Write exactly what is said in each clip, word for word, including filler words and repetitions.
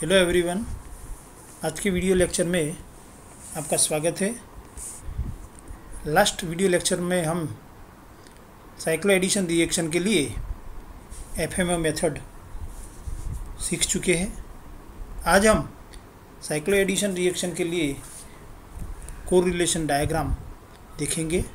Hello everyone, आज के video lecture में आपका स्वागत है। लास्ट वीडियो लेक्चर में हम साइक्लो एडिशन रिएक्शन के लिए एफएमओ मेथड सीख चुके हैं। आज हम साइक्लो एडिशन रिएक्शन के लिए कोरिलेशन डायग्राम देखेंगे।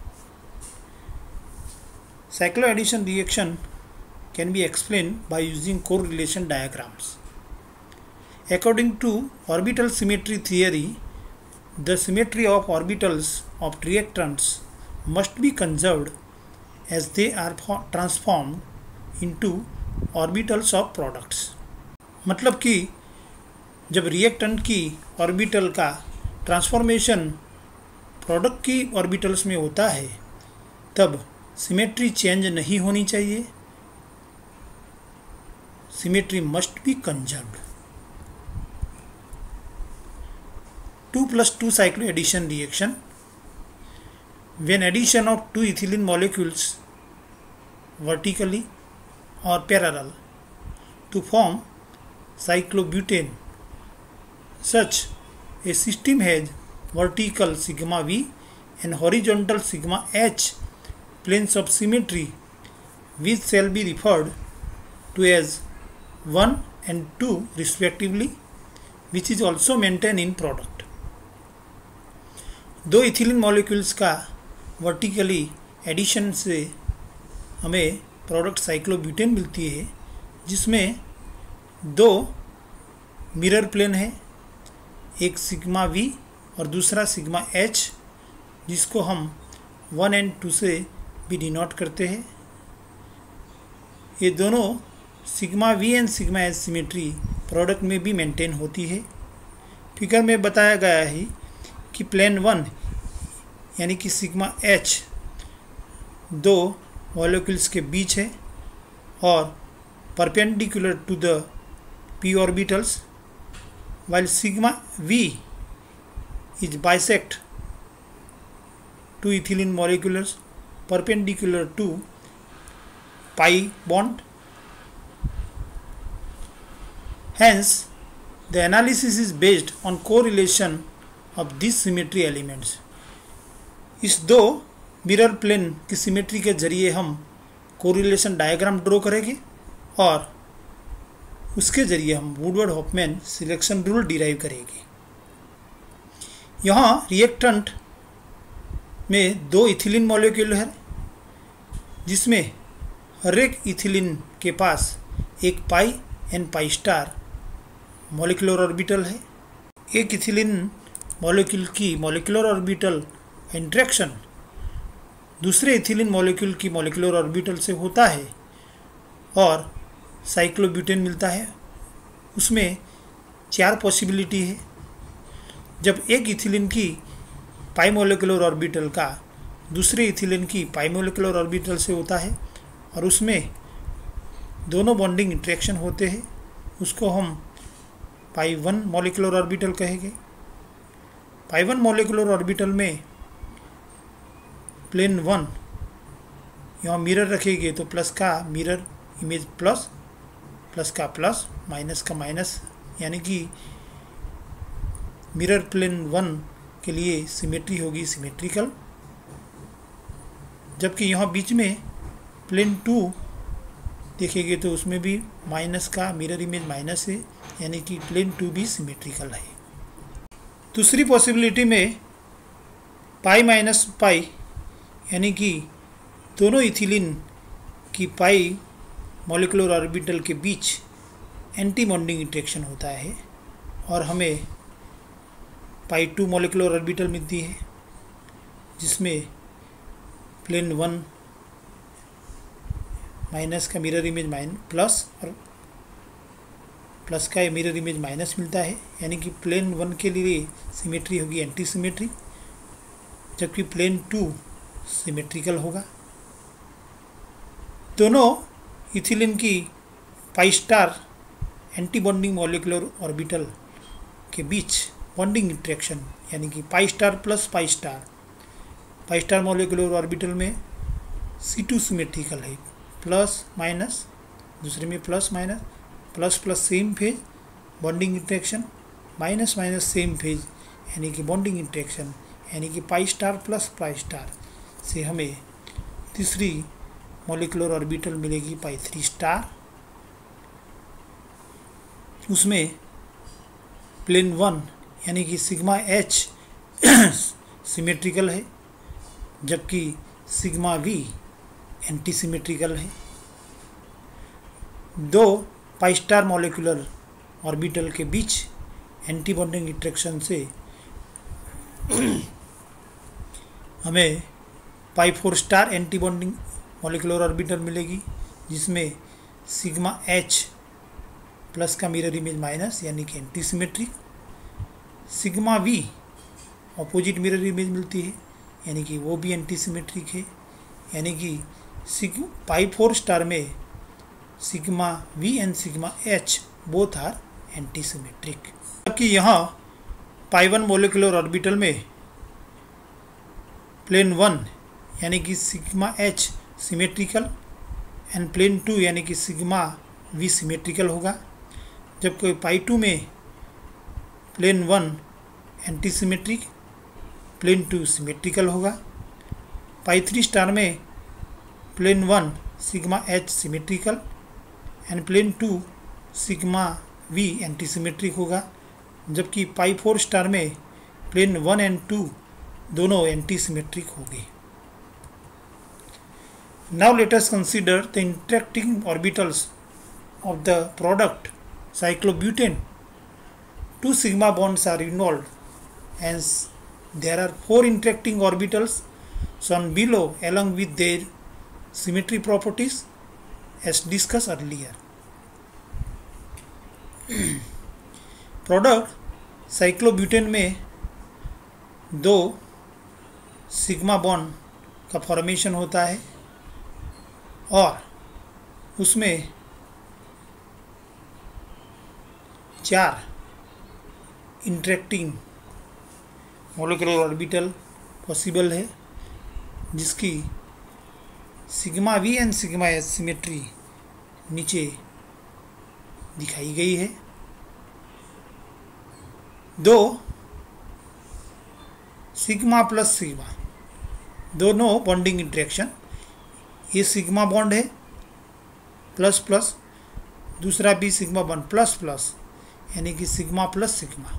Cycloaddition reaction can be explained by using correlation diagrams. According to orbital symmetry theory, the symmetry of orbitals of reactants must be conserved as they are transformed into orbitals of products. मतलब कि जब reactant की orbital का transformation product की orbitals में होता है तब सिमेट्री चेंज नहीं होनी चाहिए। Symmetry must be conserved. two plus two cycloaddition reaction. When addition of two ethylene molecules vertically or parallel to form cyclobutane, such a system has vertical sigma V and horizontal sigma H planes of symmetry, which shall be referred to as one and two respectively, which is also maintained in product. दो ethylene molecules का vertically addition से हमें product cyclobutane मिलती है, जिसमें दो mirror plane है, एक सिग्मा वी और दूसरा सिग्मा एच, जिसको हम वन एंड टू से भी डिनोट करते हैं। ये दोनों sigma v and sigma h symmetry product में भी मेंटेन होती है। फिगर में बताया गया है कि प्लेन वन यानी कि सिग्मा एच दो मॉलिक्यूल्स के बीच है और perpendicular to the p orbitals, while sigma v is bisect to ethylene molecules perpendicular to pi bond. Hence, the analysis is based on correlation of these symmetry elements. इस दो mirror plane की symmetry के जरिए हम correlation diagram draw करेंगे और उसके जरिए हम Woodward Hoffmann selection rule derive करेंगे। यहाँ रिएक्टेंट में दो इथिलीन मॉलिक्यूल है, जिसमें हर एक इथिलीन के पास एक pi and pi star molecular orbital है। एक इथिलीन मॉलिक्यूल की मॉलिक्यूलर ऑर्बिटल इंटरेक्शन दूसरे इथिलीन मॉलिक्यूल की मॉलिक्यूलर ऑर्बिटल से होता है और साइक्लोब्यूटेन मिलता है। उसमें चार पॉसिबिलिटी है। जब एक इथिलीन की पाई मॉलिक्यूलर ऑर्बिटल का दूसरे इथिलीन की पाई मॉलिक्यूलर ऑर्बिटल से होता है और उसमें दोनों बॉन्डिंग इंटरेक्शन होते हैं, उसको हम पाई वन मॉलिक्यूलर ऑर्बिटल कहेंगे। पाई वन मॉलिक्यूलर ऑर्बिटल में प्लेन वन यहाँ मिरर रखेंगे तो प्लस का मिरर इमेज प्लस, प्लस का प्लस, माइनस का माइनस, यानी कि मिरर प्लेन वन के लिए सिमेट्री होगी सिमेट्रिकल। जबकि यहाँ बीच में प्लेन टू देखेंगे तो उसमें भी माइनस का मिरर इमेज माइनस है, यानी कि प्लेन टू भी सिमेट्रिकल है। दूसरी पॉसिबिलिटी में पाई माइनस पाई, यानी कि दोनों इथिलीन की पाई मॉलिक्यूलर ऑर्बिटल के बीच एंटी बॉन्डिंग इंटरेक्शन होता है और हमें पाई टू मॉलिक्यूलर ऑर्बिटल मिलती है, जिसमें प्लेन वन माइनस का मिरर इमेज माइन प्लस और प्लस का मिरर इमेज माइनस मिलता है, यानी कि प्लेन वन के लिए सिमेट्री होगी एंटी सिमेट्री, जबकि प्लेन टू सिमेट्रिकल होगा। दोनों इथिलीन की pi star anti bonding molecular orbital के बीच बॉन्डिंग इंटरेक्शन, यानी कि pi star plus pi star, pi star molecular orbital में सी टू सिमेट्रिकल है, प्लस माइनस, दूसरे में plus minus, plus plus same phase bonding interaction, minus minus same phase यानी कि बॉन्डिंग इंटरेक्शन, यानी कि pi star plus pi star से हमें तीसरी मॉलिक्यूलर ऑर्बिटल मिलेगी पाई थ्री स्टार। उसमें प्लेन वन यानी कि सिग्मा एच सिमेट्रिकल है, जबकि सिग्मा वी एंटी सिमेट्रिकल है। दो पाई स्टार मॉलिक्यूलर ऑर्बिटल के बीच एंटी बॉन्डिंग इंटरेक्शन से हमें pi four star anti bonding molecular orbital मिलेगी, जिसमें सिग्मा एच प्लस का मिरर इमेज माइनस यानी कि anti symmetric, sigma v opposite mirror image मिलती है यानी कि वो भी एंटी सिमेट्रिक है। यानी कि सिग पाई फोर स्टार में sigma v and sigma h both are anti symmetric, जबकि यहाँ पाई वन मोलिकुलर ऑर्बिटल में प्लेन वन यानी कि sigma h symmetrical and plane two यानी कि सिग्मा वी सिमेट्रिकल होगा, जबकि पाई टू में plane one anti symmetric, plane two symmetrical होगा। पाई थ्री स्टार में plane one sigma h symmetrical and plane two sigma we anti symmetric होगा, जबकि pi four star में प्लेन वन एंड टू दोनों anti symmetric होंगे। Now let us consider the interacting orbitals of the product cyclobutane. Two sigma bonds are involved, hence there are four interacting orbitals shown below along with their symmetry properties as discussed earlier. Product cyclobutane में दो sigma bond का formation होता है और उसमें चार interacting molecular orbital possible है, जिसकी sigma v and sigma h symmetry नीचे दिखाई गई है। दो सिग्मा प्लस सिग्मा दोनों बॉन्डिंग इंटरेक्शन, ये सिग्मा बॉन्ड है प्लस प्लस, दूसरा भी सिग्मा बॉन्ड प्लस प्लस यानी कि सिग्मा प्लस सिग्मा,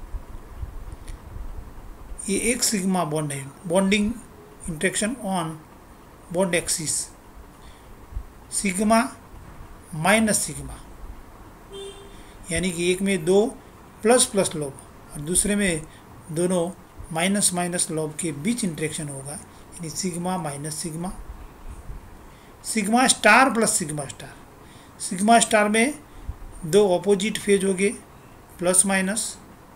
ये एक सिग्मा बॉन्ड है, bonding interaction on bond axis. Sigma minus sigma यानी कि एक में दो प्लस प्लस लोब और दूसरे में दोनों माइनस माइनस लोब के बीच इंटरेक्शन होगा, यानी sigma minus sigma. Sigma star plus sigma star, sigma star में दो ऑपोजिट फेज हो गए plus minus.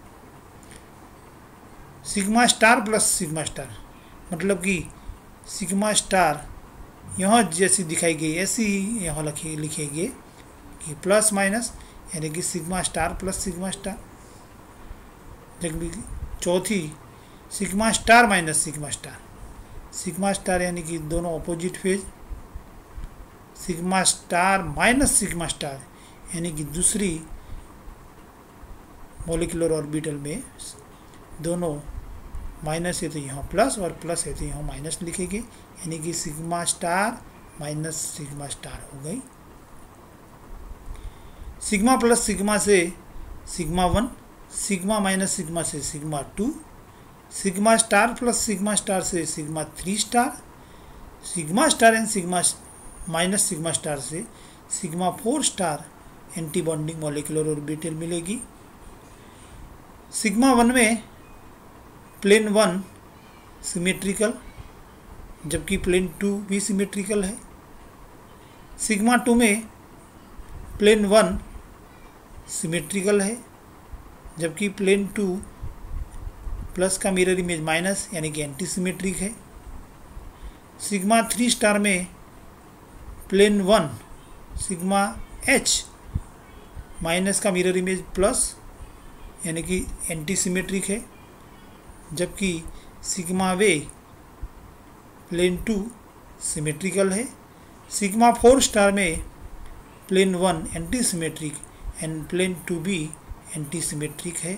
Sigma star plus sigma star मतलब कि सिग्मा स्टार यहाँ जैसी दिखाई गई ऐसी ही यहाँ लिखे लिखेंगे कि प्लस माइनस यानी कि sigma star plus sigma star. जबकि चौथी sigma star minus sigma star, sigma star यानी कि दोनों opposite phase. Sigma star minus sigma star यानी कि दूसरी मॉलिक्यूलर ऑर्बिटल में दोनों माइनस है तो यहाँ प्लस और प्लस है तो यहाँ माइनस लिखेंगे, यानी कि sigma star minus sigma star हो गई। सिग्मा प्लस सिग्मा से sigma one, sigma minus sigma से sigma two, sigma star plus sigma star से sigma three star, sigma star and sigma minus sigma star से sigma four star anti bonding molecular orbital मिलेगी। Sigma one में plane one symmetrical जबकि plane two भी symmetrical है। Sigma two में plane one symmetrical है जबकि प्लेन टू प्लस का मिरर इमेज माइनस यानी कि एंटी सिमेट्रिक है। सिग्मा थ्री स्टार में plane one sigma h minus का मिरर इमेज प्लस यानी कि एंटी सिमेट्रिक है, जबकि sigma v plane two symmetrical है। सिग्मा फोर स्टार में plane one anti symmetric and plane two be anti symmetric है।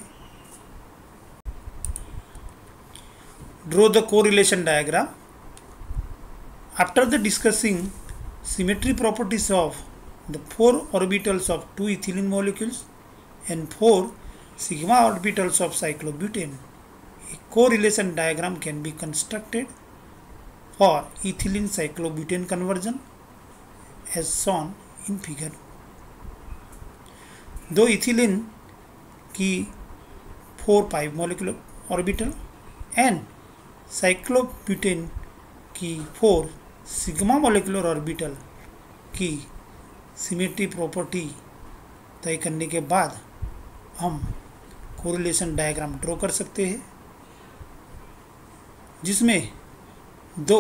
Draw the correlation diagram. After the discussing symmetry properties of the four orbitals of two ethylene molecules and four sigma orbitals of cyclobutane, a correlation diagram can be constructed for ethylene cyclobutane conversion as shown in figure। दो ethylene की four pi molecular orbital and cyclobutane की four sigma molecular orbital की symmetry property तय करने के बाद हम correlation diagram draw कर सकते हैं, जिसमें दो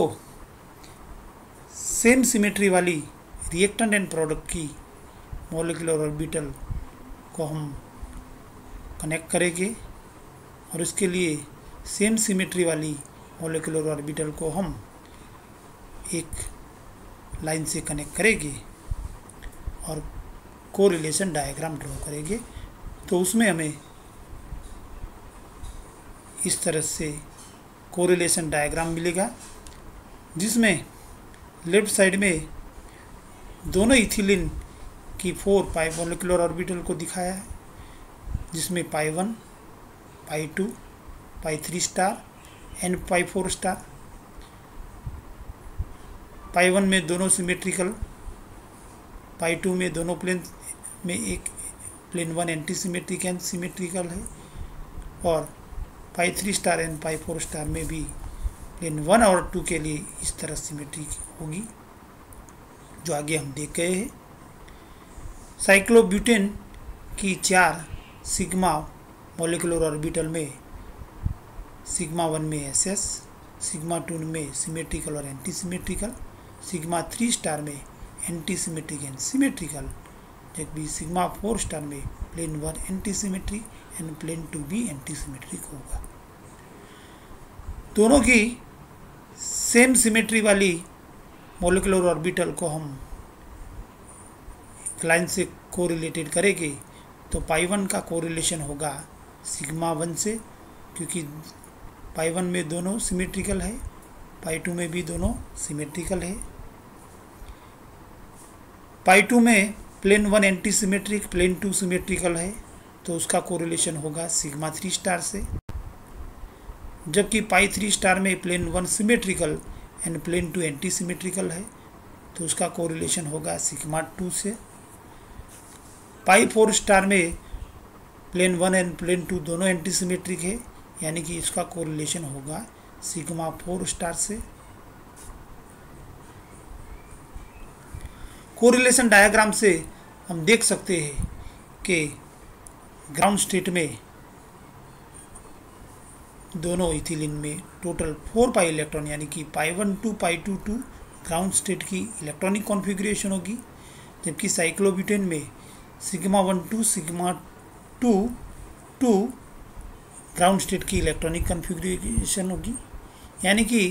सेम सिमेट्री वाली रिएक्टेंट एंड प्रोडक्ट की मोलिकुलर ऑर्बिटल को हम कनेक्ट करेंगे और उसके लिए सेम सिमेट्री वाली मोलिकुलर ऑर्बिटल को हम एक लाइन से कनेक्ट करेंगे और कोरिलेशन डायग्राम ड्रॉ करेंगे। तो उसमें हमें इस तरह से कोरिलेशन डायग्राम मिलेगा, जिसमें लेफ्ट साइड में दोनों इथिलीन की फोर पाई मोलिकुलर ऑर्बिटल को दिखाया है, जिसमें pi one, pi two, pi three star and pi four star. Pi one में दोनों सिमेट्रिकल, पाई टू में दोनों प्लेन में एक plane one anti symmetric and symmetrical है, और pi three star and pi four star में भी प्लेन वन और टू के लिए इस तरह सिमेट्री होगी, जो आगे हम देख गए हैं। साइक्लोब्यूटेन की चार सिग्मा मोलिकुलर ऑर्बिटल में सिग्मा वन में एस एस, सिग्मा टू में सिमेट्रिकल और anti symmetrical, sigma three star में एंटी सिमेट्रिक एंड सिमेट्रिकल, जबकि सिग्मा फोर स्टार में plane one anti symmetric and plane two भी एंटी सिमेट्रिक होगा। दोनों की सेम सिमेट्री वाली मोलिकुलर ऑर्बिटल को हम एक लाइन से कोरिलेटेड करेंगे, तो पाई वन का कोरिलेशन होगा सिग्मा वन से, क्योंकि पाई वन में दोनों सिमेट्रिकल है, पाई टू में भी दोनों सिमेट्रिकल है। पाई टू में plane one anti symmetric, plane two symmetrical है, तो उसका कोरिलेशन होगा सिग्मा थ्री स्टार से। जबकि पाई थ्री स्टार में plane one symmetrical and plane two anti symmetrical है, तो उसका कोरिलेशन होगा सिग्मा टू से। पाई फोर स्टार में plane one and plane two दोनों एंटी सिमेट्रिक है, यानी कि इसका कोरिलेशन होगा सिग्मा फोर स्टार से। कोरिलेशन डायग्राम से हम देख सकते हैं कि ग्राउंड स्टेट में दोनों इथिलीन में टोटल फोर पाई इलेक्ट्रॉन, यानी कि pi one two pi two two ground state की इलेक्ट्रॉनिक कॉन्फ़िगरेशन होगी, जबकि साइक्लोब्यूटेन में sigma one two sigma two two ground state की इलेक्ट्रॉनिक कॉन्फ़िगरेशन होगी, यानी कि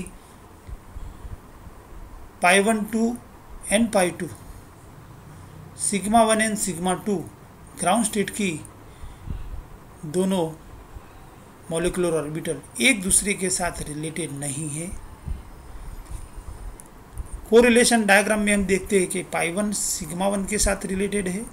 pi one two and pi two, sigma one and sigma two ground state की दोनों मॉलिक्यूलर ऑर्बिटल एक दूसरे के साथ रिलेटेड नहीं है। कोरिलेशन डायग्राम में हम देखते हैं कि पाई वन सिग्मा वन के साथ रिलेटेड है,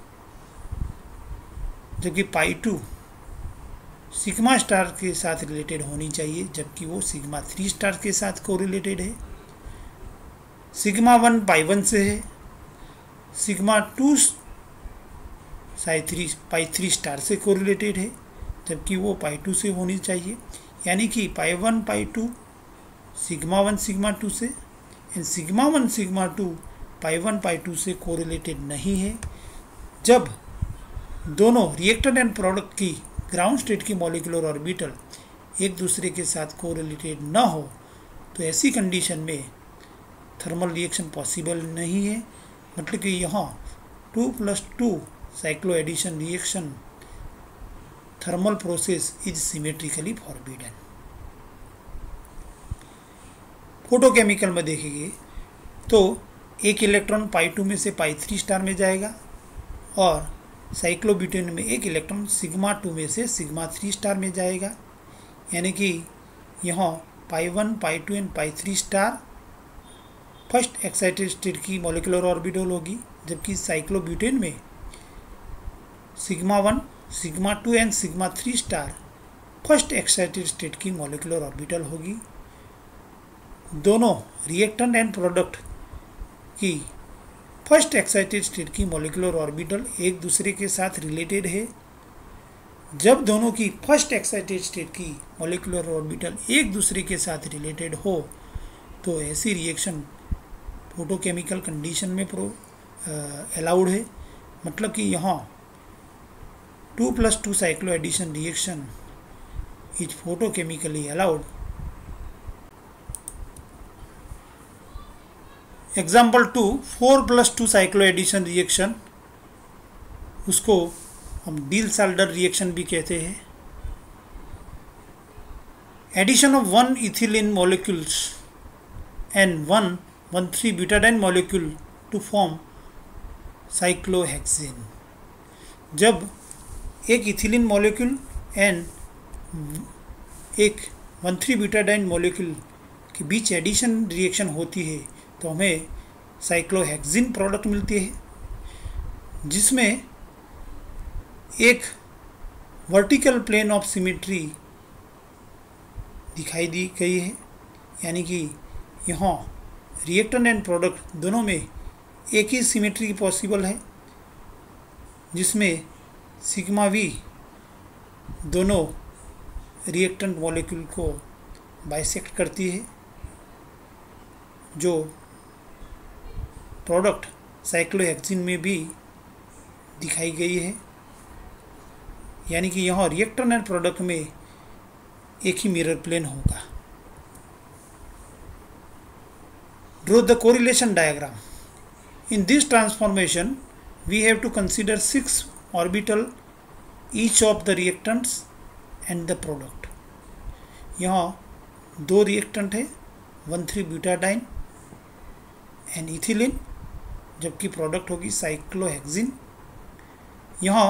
जबकि पाई टू सिग्मा स्टार के साथ रिलेटेड होनी चाहिए, जबकि वो सिग्मा थ्री स्टार के साथ कोरिलेटेड है। सिग्मा वन पाई वन से है, sigma two Sai three pi three star से कोरिलेटेड है, जबकि वो पाई टू से होनी चाहिए, यानी कि pi one pi two sigma one sigma two से and sigma one sigma two pi one pi two से कोरिलेटेड नहीं है। जब दोनों रिएक्टेंट एंड प्रोडक्ट की ग्राउंड स्टेट की मॉलिक्यूलर ऑर्बिटल एक दूसरे के साथ कोरिलेटेड न हो, तो ऐसी कंडीशन में थर्मल रिएक्शन पॉसिबल नहीं है। मतलब कि यहाँ two plus two cycloaddition reaction thermal process is symmetrically forbidden. Photochemical में देखेंगे तो एक इलेक्ट्रॉन पाई टू में से पाई थ्री स्टार में जाएगा और साइक्लोब्यूटेन में एक इलेक्ट्रॉन सिग्मा टू में से सिग्मा थ्री स्टार में जाएगा, यानी कि यहाँ pi one, pi two and pi three star first excited state की मॉलिक्यूलर ऑर्बिटल होगी, जबकि साइक्लोब्यूटेन में sigma one, sigma two and sigma three star first excited state की मॉलिक्यूलर ऑर्बिटल होगी। दोनों रिएक्टेंट एंड प्रोडक्ट की फर्स्ट एक्साइटेड स्टेट की molecular orbital एक दूसरे के साथ रिलेटेड है। जब दोनों की फर्स्ट एक्साइटेड स्टेट की मॉलिक्यूलर ऑर्बिटल एक दूसरे के साथ रिलेटेड हो तो ऐसी रिएक्शन फोटोकेमिकल कंडीशन में प्रो अलाउड है। मतलब कि यहाँ two plus two cycloaddition reaction is photochemically allowed. Example two, four plus two cycloaddition reaction, उसको हम डील-साल्डर रिएक्शन भी कहते हैं। Addition of one ethylene molecules and one one three butadiene molecule to form cyclohexene. जब एक ethylene molecule and एक one three butadiene molecule के बीच एडिशन रिएक्शन होती है तो हमें साइक्लोहेक्सेन प्रोडक्ट मिलती है, जिसमें एक वर्टिकल प्लेन ऑफ सिमेट्री दिखाई दी गई है, यानी कि यहाँ रिएक्टेंट एंड प्रोडक्ट दोनों में एक ही सिमेट्री पॉसिबल है, जिसमें सिग्मा वी दोनों रिएक्टेंट मॉलिक्यूल को बाइसेक्ट करती है। जो प्रोडक्ट साइक्लोहेक्सेन में भी दिखाई गई है, यानी कि यहाँ रिएक्टेंट एंड प्रोडक्ट में एक ही मिरर प्लेन होगा। Draw the correlation diagram. In this transformation we have to consider six orbital each of the reactants and the product। यहाँ दो रिएक्टेंट है, one three butadiene and ethylene, जबकि product होगी cyclohexene. यहाँ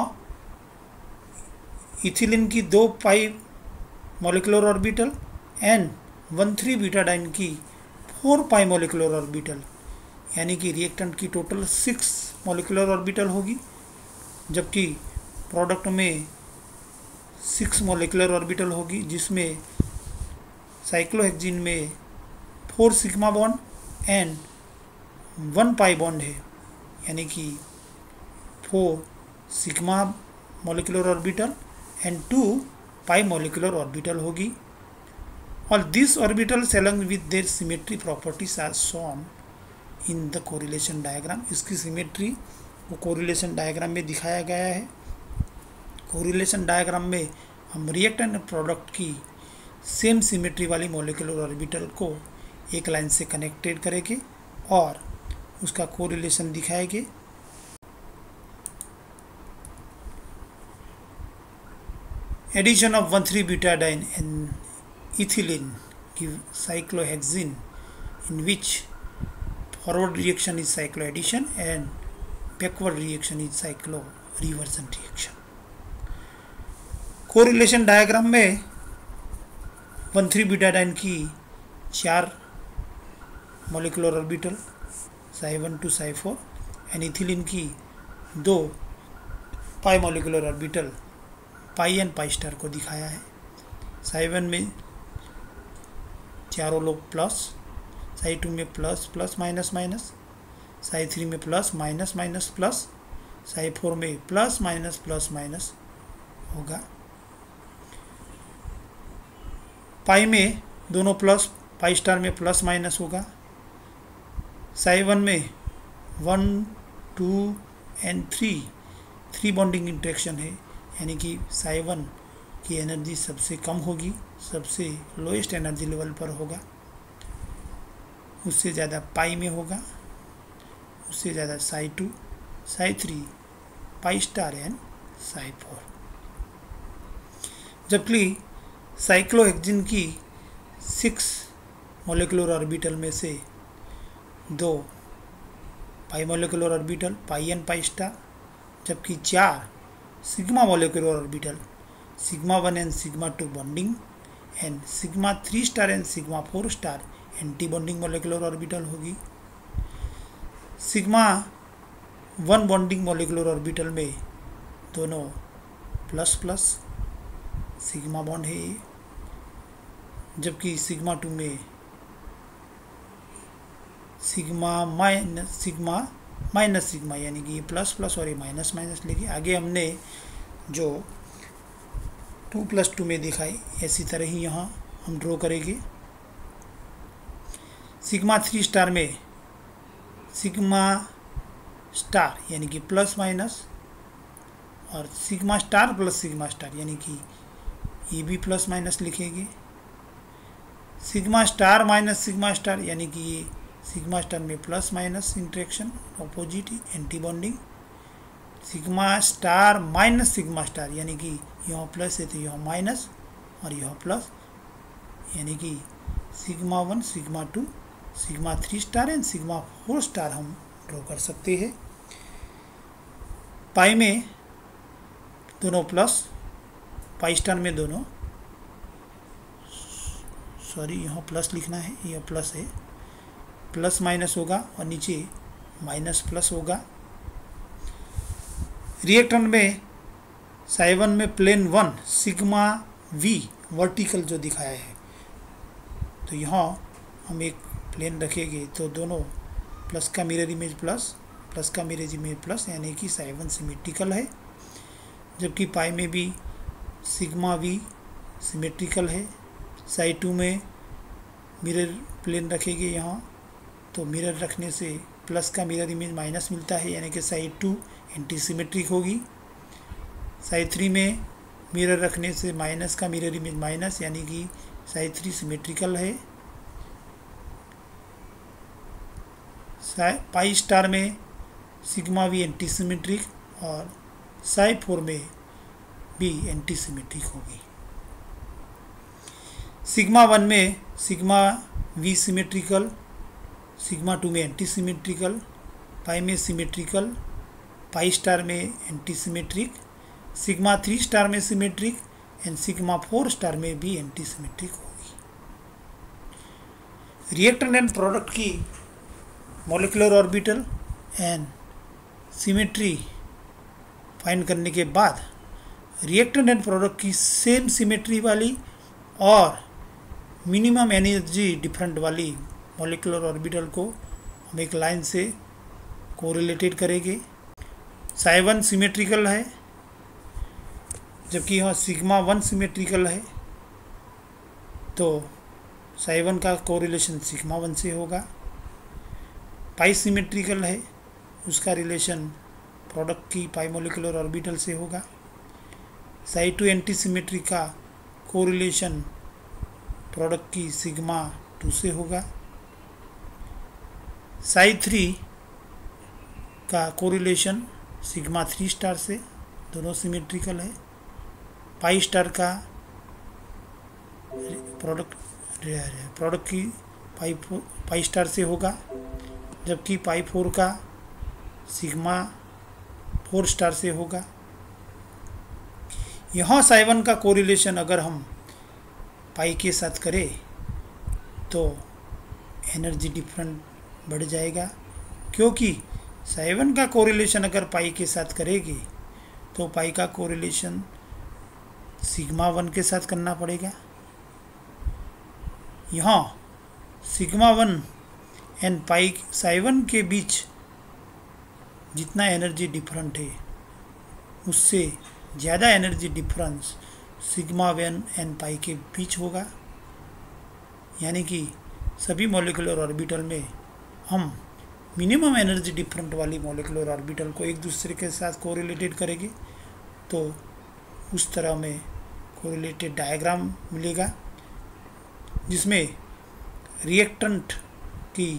इथिलीन की दो pi molecular orbital and one three butadiene की four pi molecular orbital, यानी कि रिएक्टेंट की टोटल सिक्स मॉलिक्यूलर ऑर्बिटल होगी, जबकि प्रोडक्ट में सिक्स मॉलिक्यूलर ऑर्बिटल होगी, जिसमें साइक्लोहेक्सेन में four sigma bond and one pi bond है, यानी कि four sigma molecular orbital and two pi molecular orbital होगी। और this orbitals along with their symmetry properties are shown in the correlation diagram. इसकी symmetry वो correlation diagram में दिखाया गया है। कोरिलेशन डायग्राम में हम रिएक्टेंट प्रोडक्ट की सेम सिमेट्री वाली मॉलिक्यूलर ऑर्बिटल को एक लाइन से कनेक्टेड करेंगे और उसका कोरिलेशन दिखाएंगे। Addition of one three butadiene and ethylene give cyclohexane in which forward reaction is cycloaddition and backward reaction is cyclo reversion reaction। Correlation diagram में one three butadiene की चार molecular orbital psi one two psi four and ethylene की दो pi molecular orbital pi and pi star को दिखाया है। Psi one में चारों लोग प्लस, साई टू में plus plus minus minus, psi three में plus minus minus plus, psi four में प्लस माइनस प्लस माइनस होगा। पाई में दोनों प्लस, पाई स्टार में प्लस माइनस होगा। साई वन में one two and three three bonding interaction है, यानी कि साई वन की एनर्जी सबसे कम होगी, सबसे लोएस्ट एनर्जी लेवल पर होगा। उससे ज़्यादा पाई में होगा, उससे ज़्यादा psi two, Sai three, pi star and psi four. जबकि साइक्लोहेक्सेन की सिक्स मॉलिक्यूलर ऑर्बिटल में से दो pi molecular orbital pi and pi star जबकि चार sigma molecular orbital, sigma one and sigma two bonding and sigma three star and sigma four star anti bonding molecular orbital होगी। Sigma one bonding molecular orbital में दोनों plus plus sigma bond है ये, जबकि sigma two में sigma minus sigma minus sigma, यानी कि ये प्लस प्लस और ये माइनस माइनस लेके आगे हमने जो टू प्लस टू में दिखाई ऐसी तरह ही यहाँ हम ड्रॉ करेंगे। सिग्मा थ्री स्टार में सिग्मा स्टार यानी कि प्लस माइनस और sigma star plus sigma star यानी कि ये भी प्लस माइनस लिखेंगे। Sigma star minus sigma star यानी कि ये सिग्मा स्टार में plus minus interaction opposite anti bonding. Sigma star minus sigma star यानी कि यहाँ प्लस है तो यहाँ माइनस और यहाँ प्लस, यानी कि sigma one sigma two sigma three star and sigma four star हम ड्रॉ कर सकते हैं। पाई में दोनों प्लस, पाई स्टार में दोनों, सॉरी यहाँ प्लस लिखना है, यह प्लस है, प्लस माइनस होगा और नीचे माइनस प्लस होगा। रिएक्टेंट में साइवन में plane one sigma V vertical जो दिखाया है, तो यहाँ हम एक प्लेन रखेंगे तो दोनों प्लस का मिरर इमेज प्लस, प्लस का मिरर इमेज प्लस, यानी कि साइवन सिमेट्रिकल है। जबकि पाई में भी सिग्मा वी सिमेट्रिकल है। साइड टू में मिरर प्लेन रखेंगे यहाँ, तो मिरर रखने से प्लस का मिरर इमेज माइनस मिलता है, यानी कि साइड टू एंटी सिमेट्रिक होगी। साइड थ्री में मिरर रखने से माइनस का मिरर इमेज माइनस, यानी कि साइड थ्री सिमेट्रिकल है। पाई स्टार में सिग्मा वी एंटी सिमेट्रिक और साइड फोर में भी एंटी सिमेट्रिक होगी। सिग्मा वन में sigma we symmetrical, sigma two में एंटी सिमेट्रिकल, पाई में सिमेट्रिकल, पाई स्टार में anti symmetric, sigma three star में symmetric and sigma four star में भी एंटी सिमेट्रिक होगी। रिएक्टेंट एंड प्रोडक्ट की molecular orbital and symmetry find करने के बाद रिएक्टेंट एंड प्रोडक्ट की सेम सिमेट्री वाली और मिनिमम एनर्जी डिफरेंट वाली मॉलिक्यूलर ऑर्बिटल को हम एक लाइन से कोरिलेटेड करेंगे। साइवन सिमेट्रिकल है, जबकि यहाँ सिग्मा वन सिमेट्रिकल है, तो साइवन का कोरिलेशन सिग्मा वन से होगा। पाई सिमेट्रिकल है, उसका रिलेशन प्रोडक्ट की पाई मॉलिक्यूलर ऑर्बिटल से होगा। साइड टू एंटी सिमेट्री का कोरिलेशन प्रोडक्ट की सिग्मा टू से होगा। साइड थ्री का कोरिलेशन सिग्मा थ्री स्टार से, दोनों सिमेट्रिकल है। पाई स्टार का प्रोडक्ट प्रोडक्ट की पाई पाई स्टार से होगा, जबकि पाई फोर का सिग्मा फोर स्टार से होगा। यहाँ साइवन का कोरिलेशन अगर हम पाई के साथ करें तो एनर्जी डिफरेंट बढ़ जाएगा, क्योंकि साइवन का कोरिलेशन अगर पाई के साथ करेंगे तो पाई का कोरिलेशन सिग्मा वन के साथ करना पड़ेगा। यहाँ sigma one and pi psi one के बीच जितना एनर्जी डिफरेंट है उससे ज़्यादा energy difference sigma one and pi के बीच होगा, यानी कि सभी मॉलिक्यूलर ऑर्बिटल में हम मिनिमम एनर्जी डिफरेंट वाली मॉलिक्यूलर ऑर्बिटल को एक दूसरे के साथ कोरिलेटेड करेंगे, तो उस तरह में कोरिलेटेड डायग्राम मिलेगा, जिसमें रिएक्टेंट की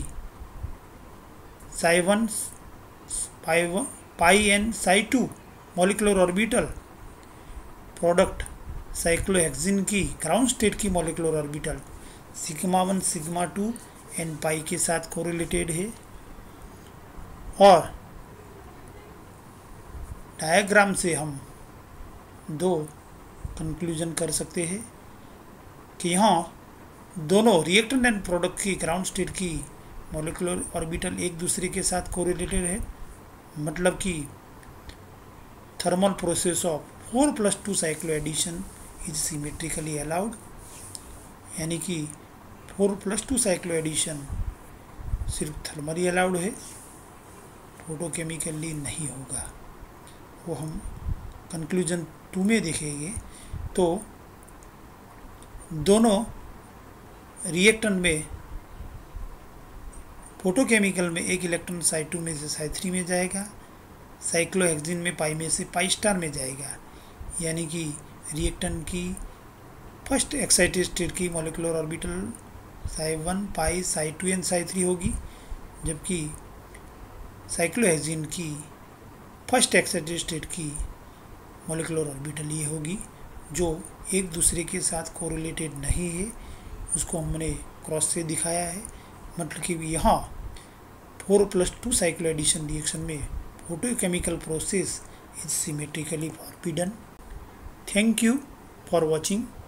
psi one pi one pi and psi two molecular orbital product cyclohexene की ग्राउंड स्टेट की molecular orbital sigma one sigma two and pi के साथ कोरिलेटेड है, और डायग्राम से हम दो कंक्लूजन कर सकते हैं कि यहाँ दोनों रिएक्टेंट एंड प्रोडक्ट की ग्राउंड स्टेट की मॉलिक्यूलर ऑर्बिटल एक दूसरे के साथ कोरिलेटेड है, मतलब कि thermal process of four plus two cycloaddition is symmetrically allowed, यानी कि four plus two cycloaddition सिर्फ थर्मली अलाउड है, फोटोकेमिकली नहीं होगा। वो हम कंक्लूजन टू में देखेंगे। तो दोनों रिएक्टेंट में फोटोकेमिकल में एक इलेक्ट्रॉन साइड टू में से साइड थ्री में जाएगा, साइक्लोहेक्सिन में पाई में से पाई स्टार में जाएगा, यानी कि रिएक्टेंट की फर्स्ट एक्साइटेड स्टेट की molecular orbital psi one pi psi two and psi three होगी, जबकि साइक्लोहेक्सिन की फर्स्ट एक्साइटेड स्टेट की मॉलिक्यूलर ऑर्बिटल ये होगी, जो एक दूसरे के साथ कोरिलेटेड नहीं है। उसको हमने क्रॉस से दिखाया है, मतलब कि यहाँ four plus two cycloaddition reaction में photochemical process is symmetrically forbidden. Thank you for watching.